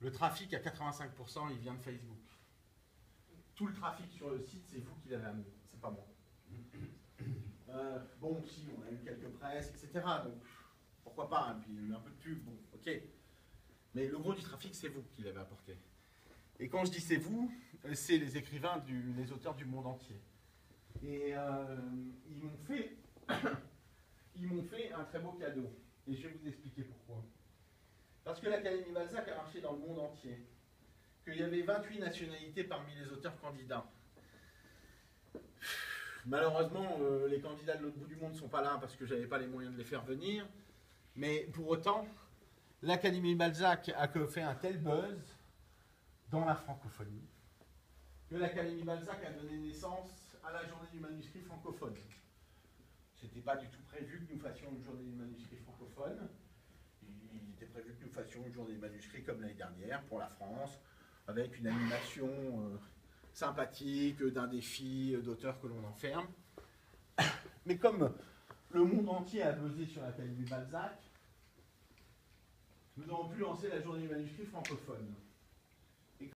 Le trafic, à 85%, il vient de Facebook. Tout le trafic sur le site, c'est vous qui l'avez amené, c'est pas moi. Bon, si, on a eu quelques presses, etc. Donc, pourquoi pas, hein, puis il y a eu un peu de pub, bon, ok. Mais le gros du trafic, c'est vous qui l'avez apporté. Et quand je dis c'est vous, c'est les écrivains, les auteurs du monde entier. Et ils m'ont fait un très beau cadeau. Et je vais vous expliquer pourquoi. Parce que l'Académie Balzac a marché dans le monde entier. Qu'il y avait 28 nationalités parmi les auteurs candidats. Malheureusement, les candidats de l'autre bout du monde ne sont pas là parce que je n'avais pas les moyens de les faire venir. Mais pour autant, l'Académie Balzac a fait un tel buzz dans la francophonie que l'Académie Balzac a donné naissance à la journée du manuscrit francophone. Ce n'était pas du tout prévu que nous fassions une journée du manuscrit francophone. Il était prévu que nous fassions une journée du manuscrit comme l'année dernière pour la France, avec une animation sympathique, d'un défi d'auteur que l'on enferme. Mais comme le monde entier a buzzé sur l'Académie Balzac, nous avons pu lancer la journée du manuscrit francophone.